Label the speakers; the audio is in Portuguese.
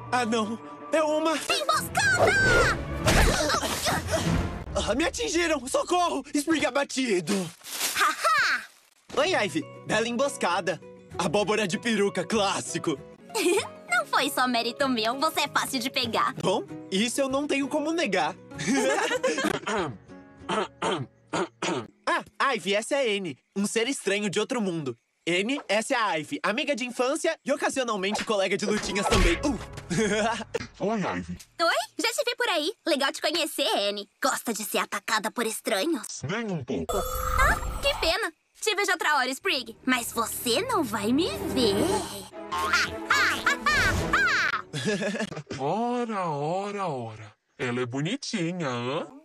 Speaker 1: Ah, não. É uma...
Speaker 2: Emboscada!
Speaker 1: Me atingiram! Socorro! Sprig abatido!
Speaker 2: Haha!
Speaker 1: Oi, Ivy. Bela emboscada. Abóbora de peruca, clássico.
Speaker 2: Não foi só mérito meu, você é fácil de pegar.
Speaker 1: Bom, isso eu não tenho como negar. Ivy, essa é a Anne, um ser estranho de outro mundo. Anne, essa é a Ivy, amiga de infância e ocasionalmente colega de lutinhas também.
Speaker 3: Oi, Ivy.
Speaker 2: Oi, já te vi por aí. Legal te conhecer, Anne. Gosta de ser atacada por estranhos?
Speaker 3: Nem um pouco.
Speaker 2: Ah, que pena. Te vejo outra hora, Sprig. Mas você não vai me ver.
Speaker 3: Ora. Ela é bonitinha, hã?